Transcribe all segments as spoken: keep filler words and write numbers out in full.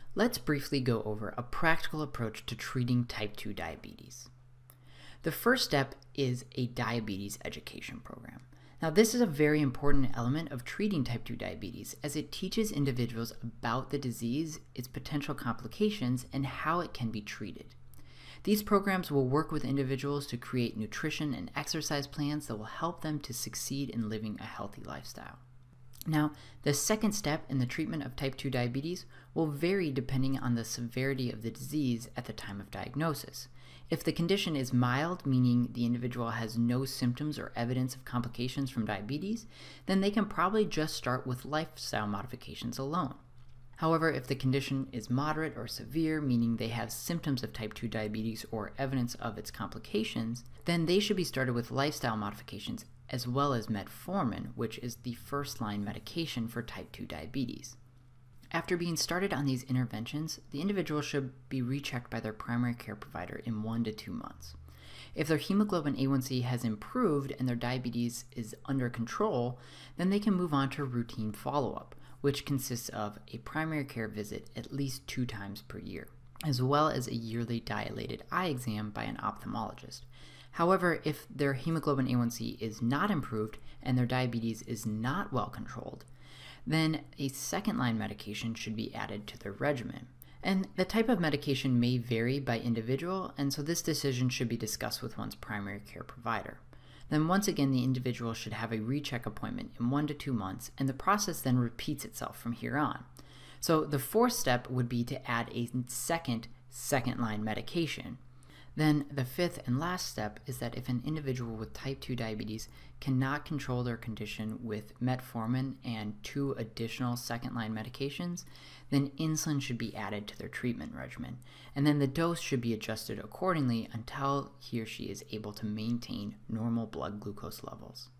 Let's briefly go over a practical approach to treating type two diabetes. The first step is a diabetes education program. Now, this is a very important element of treating type two diabetes as it teaches individuals about the disease, its potential complications, and how it can be treated. These programs will work with individuals to create nutrition and exercise plans that will help them to succeed in living a healthy lifestyle. Now, the second step in the treatment of type two diabetes will vary depending on the severity of the disease at the time of diagnosis. If the condition is mild, meaning the individual has no symptoms or evidence of complications from diabetes, then they can probably just start with lifestyle modifications alone. However, if the condition is moderate or severe, meaning they have symptoms of type two diabetes or evidence of its complications, then they should be started with lifestyle modifications as well as metformin, which is the first-line medication for type two diabetes. After being started on these interventions, the individual should be rechecked by their primary care provider in one to two months. If their hemoglobin A one C has improved and their diabetes is under control, then they can move on to routine follow-up, which consists of a primary care visit at least two times per year, as well as a yearly dilated eye exam by an ophthalmologist. However, if their hemoglobin A one C is not improved and their diabetes is not well controlled, then a second-line medication should be added to their regimen. And the type of medication may vary by individual, and so this decision should be discussed with one's primary care provider. Then once again, the individual should have a recheck appointment in one to two months, and the process then repeats itself from here on. So the fourth step would be to add a second second-line medication. Then the fifth and last step is that if an individual with type two diabetes cannot control their condition with metformin and two additional second-line medications, then insulin should be added to their treatment regimen, and then the dose should be adjusted accordingly until he or she is able to maintain normal blood glucose levels.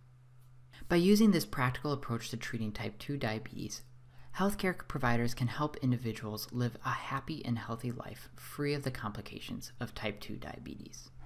By using this practical approach to treating type two diabetes, healthcare providers can help individuals live a happy and healthy life free of the complications of type two diabetes.